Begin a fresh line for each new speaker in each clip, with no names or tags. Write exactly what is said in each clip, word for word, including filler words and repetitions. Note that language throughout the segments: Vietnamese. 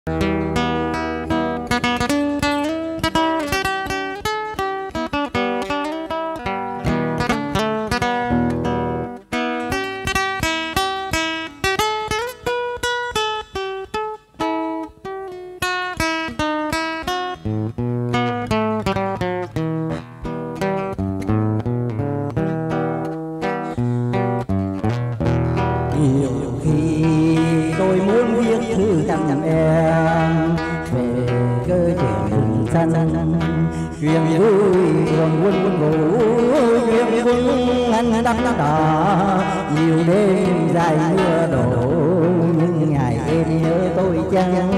chuyện vui buồn quân ngủ chuyện quân anh đắm đỏ nhiều đêm dài mưa đổ những ngày em nhớ tôi chăng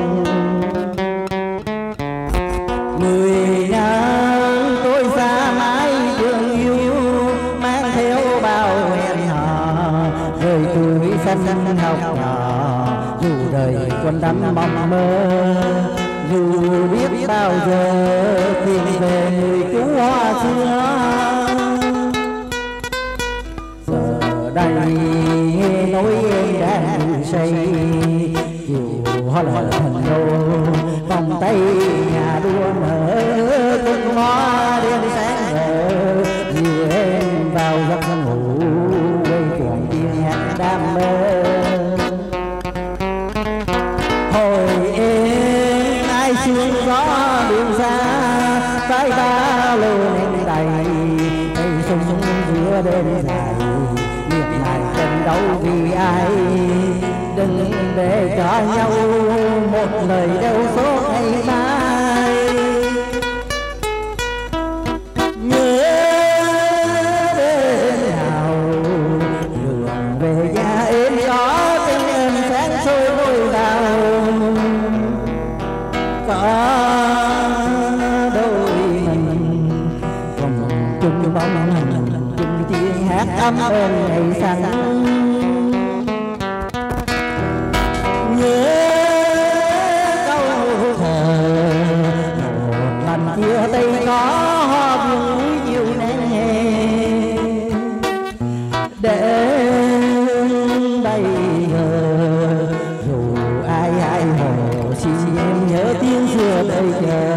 mười năm tôi xa mãi thương yêu mang theo bao hẹn hò rời tuổi xanh học nhỏ dù đời còn đắm mong mơ dù biết bao giờ tìm về người cứu hoa xưa giờ đây nghe nói em đang say chiều hoa lở thành đô vòng tay nhà đua nở cơn hoa đêm sáng rỡ dìu em vào giấc ngủ quay cuồng tiếng hát đam mê hồi em ai sương gió đường xa tay ta lô lên đầy tay sung giữa đêm dài miệt mài trận đấu vì ai đừng để cho nhau một lời đau xót ngày mai nhớ đêm nào đường về nhà em có tiếng em sáng sôi đôi vào có đôi mình cùng chung bóng hình chung tiếng hát ấm êm ngày sáng nhớ câu thơ một lần chia tay có hoa vui chiều nắng hè đến bây giờ dù ai ai hồ xin em nhớ tiếng xưa đây chờ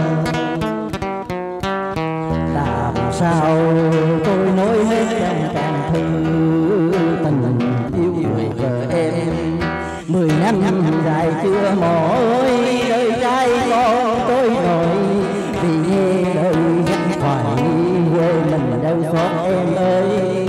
làm sao tôi nói hết trong trang thư tình yêu người vợ em mười năm dài chưa mỏi đời trai con tôi nổi vì nghe lời nhắc thoại quê mình đâu xót em ơi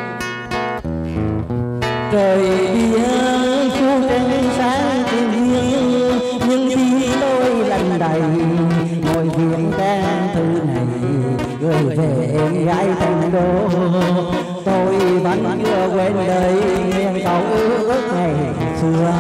trời biển khu trăng sáng thiên nhiên nhưng khi tôi lành đầy ngồi viện trang thư này gửi về em gái thành đô tôi vẫn chưa quên đời nguyện cầu ước ngày xưa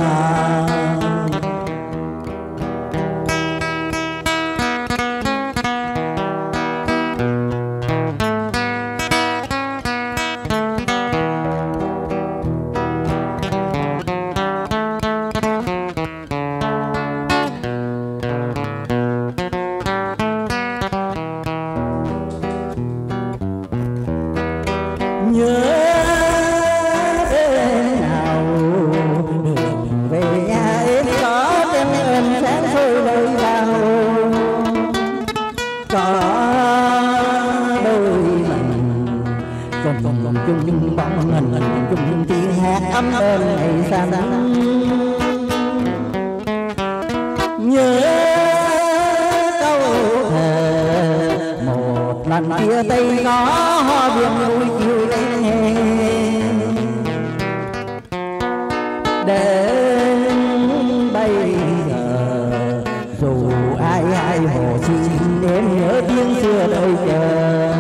nhớ đêm nào đường về nhà em có tên em sáng sôi đôi vào có đôi mình cùng cùng chung bóng hình chung tiếng hát ấm êm ngày xa lắm nhớ câu thơ một lần chia tay có hoa biên vui chiều lên hè đến bây giờ dù ai ai hồ xin em nhớ tiếng xưa đợi chờ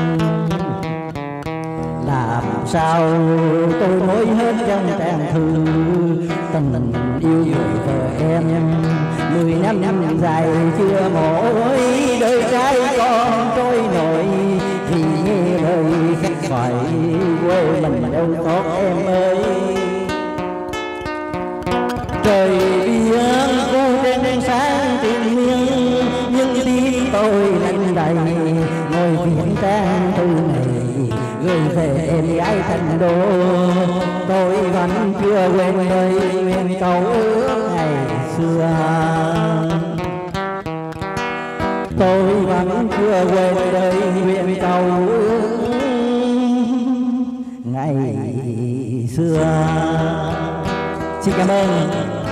làm sao tôi nói hết trong trang thư tình yêu người vợ em mười năm năm dài chưa mỏi đời trai con trôi nổi vì nghe lời khách gọi quê mình đâu có em ơi trời biển khu đêm sáng tìm miên nhưng tim tôi lạnh đầy ngồi viện trang thư này gửi về em gái thành đô tôi vẫn chưa quên lời nguyện cầu ước ngày xưa. Tôi vẫn chưa quên đời nguyện cầu ngày xưa. Xin cảm ơn.